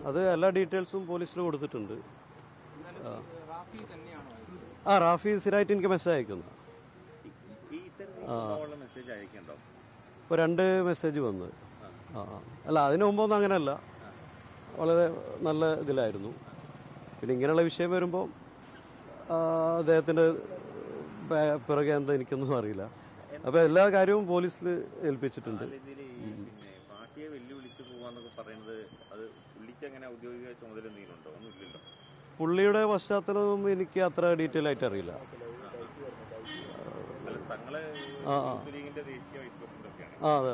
അത് എല്ലാ ഡീറ്റെയിൽസും പോലീസിന് കൊടുത്തിട്ടുണ്ട്. റാഫി സ്ഥിരമായിട്ട് എനിക്ക് മെസ്സേജ് അയക്കുന്നു. ഇപ്പോൾ 2 മെസ്സേജ് വന്ന്. അല്ല, അതിന് മുമ്പൊന്നും അങ്ങനെയല്ല, വളരെ നല്ല ഇതിലായിരുന്നു. പിന്നെ ഇങ്ങനെയുള്ള വിഷയം വരുമ്പോൾ അദ്ദേഹത്തിൻ്റെ പിറകെ എന്താ എനിക്കൊന്നും അറിയില്ല. അപ്പോൾ എല്ലാ കാര്യവും പോലീസിൽ ഏൽപ്പിച്ചിട്ടുണ്ട്. പുള്ളിയുടെ പശ്ചാത്തലമൊന്നും എനിക്ക് അത്ര ഡീറ്റെയിൽ ആയിട്ട് അറിയില്ല. അതെ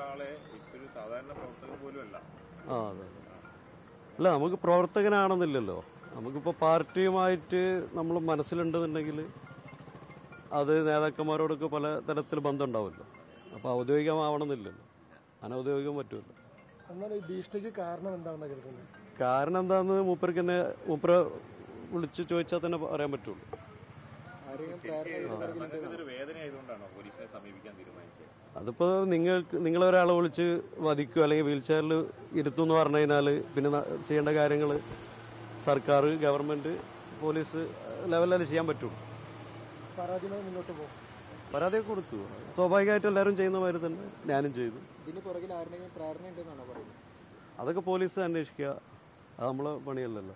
അല്ല, നമുക്ക് പ്രവർത്തകനാണെന്നില്ലല്ലോ. നമുക്കിപ്പോൾ പാർട്ടിയുമായിട്ട് നമ്മൾ മനസ്സിലുണ്ടെന്നുണ്ടെങ്കിൽ അത് നേതാക്കന്മാരോടൊക്കെ പല തരത്തിൽ ബന്ധം ഉണ്ടാവുമല്ലോ. അപ്പോൾ ഔദ്യോഗികമാവണമെന്നില്ലല്ലോ, അനൗദ്യോഗികം പറ്റുമല്ലോ. കാരണം എന്താണെന്ന് മൂപ്പരെ വിളിച്ച് ചോദിച്ചാൽ തന്നെ പറയാൻ പറ്റുള്ളൂ. അതിപ്പോ നിങ്ങളൊരാളെ വിളിച്ച് വധിക്കുക അല്ലെങ്കിൽ വീൽ ചെയറിൽ ഇരുത്തും എന്ന് പറഞ്ഞു കഴിഞ്ഞാൽ പിന്നെ ചെയ്യേണ്ട കാര്യങ്ങൾ സർക്കാർ, ഗവൺമെന്റ്, പോലീസ് ലെവലിൽ ചെയ്യാൻ പറ്റുള്ളൂ. പരാതിയൊക്കെ കൊടുത്തു. സ്വാഭാവികമായിട്ട് എല്ലാവരും ചെയ്യുന്ന മാതിരി തന്നെ ഞാനും ചെയ്തു. അതൊക്കെ പോലീസ് അന്വേഷിക്കുക, അത് നമ്മളെ പണിയല്ലല്ലോ.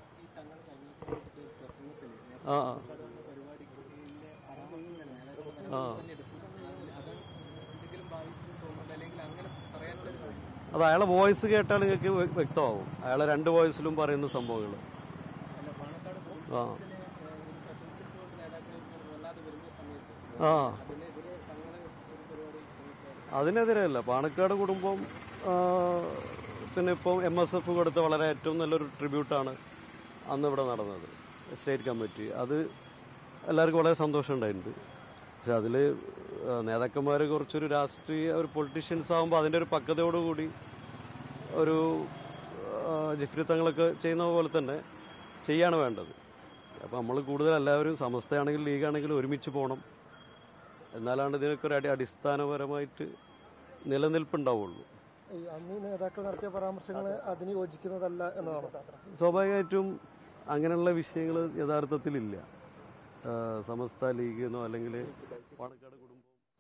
അത് അയാളെ വോയിസ് കേട്ടാൽ നിങ്ങൾക്ക് വ്യക്തമാവും. അയാളെ 2 വോയിസിലും പറയുന്ന സംഭവങ്ങൾ. അതിനെതിരെയല്ല. പാണക്കാട് കുടുംബം പിന്നെ ഇപ്പം MSF കൊടുത്ത വളരെ ഏറ്റവും നല്ലൊരു ട്രിബ്യൂട്ടാണ് അന്ന് ഇവിടെ നടന്നത്, സ്റ്റേറ്റ് കമ്മിറ്റി. അത് എല്ലാവർക്കും വളരെ സന്തോഷം ഉണ്ടായിട്ടുണ്ട്. പക്ഷെ അതിൽ നേതാക്കന്മാർ കുറച്ചൊരു രാഷ്ട്രീയ ഒരു പൊളിറ്റീഷ്യൻസ് ആകുമ്പോൾ അതിൻ്റെ ഒരു പക്വതയോടുകൂടി ഒരു ജിഫ്രിത്തങ്ങളൊക്കെ ചെയ്യുന്ന പോലെ തന്നെ ചെയ്യാണ് വേണ്ടത്. അപ്പോൾ നമ്മൾ കൂടുതൽ എല്ലാവരും സമസ്തയാണെങ്കിലും ലീഗാണെങ്കിലും ഒരുമിച്ച് പോകണം. എന്നാലാണ് ഇതിനൊക്കെ ഒരു അടിസ്ഥാനപരമായിട്ട് നിലനിൽപ്പുണ്ടാവുള്ളൂ. നേതാക്കൾ നടത്തിയ പരാമർശങ്ങൾ അതിന് യോജിക്കുന്നതല്ല എന്നതാണ്. സ്വാഭാവികമായിട്ടും അങ്ങനെയുള്ള വിഷയങ്ങൾ യഥാർത്ഥത്തിലില്ല. സമസ്ത ലീഗെന്നോ അല്ലെങ്കിൽ പാണക്കാട് കുടുംബം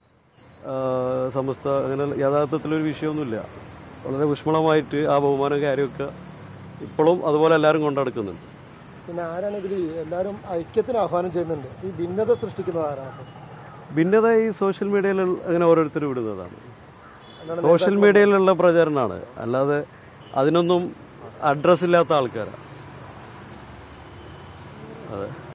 സമസ്ത അങ്ങനെ യഥാർത്ഥത്തിലൊരു വിഷയമൊന്നുമില്ല. വളരെ ഊഷ്മളമായിട്ട് ആ ബഹുമാനം കാര്യമൊക്കെ ഇപ്പോഴും അതുപോലെ എല്ലാവരും കൊണ്ടുനടക്കുന്നുണ്ട്. പിന്നെ ആരാണ് ഇതിൽ എല്ലാവരും ഐക്യത്തിന് ആഹ്വാനം ചെയ്യുന്നുണ്ട്? ഈ ഭിന്നത സൃഷ്ടിക്കുന്നത് ആരാണ്? ഭിന്നത ഈ സോഷ്യൽ മീഡിയയിൽ അങ്ങനെ ഓരോരുത്തരും വിടുന്നതാണ്. സോഷ്യൽ മീഡിയയിലുള്ള പ്രചാരണമാണ്, അല്ലാതെ അതിനൊന്നും അഡ്രസ് ഇല്ലാത്ത ആൾക്കാരാണ്. അതെ.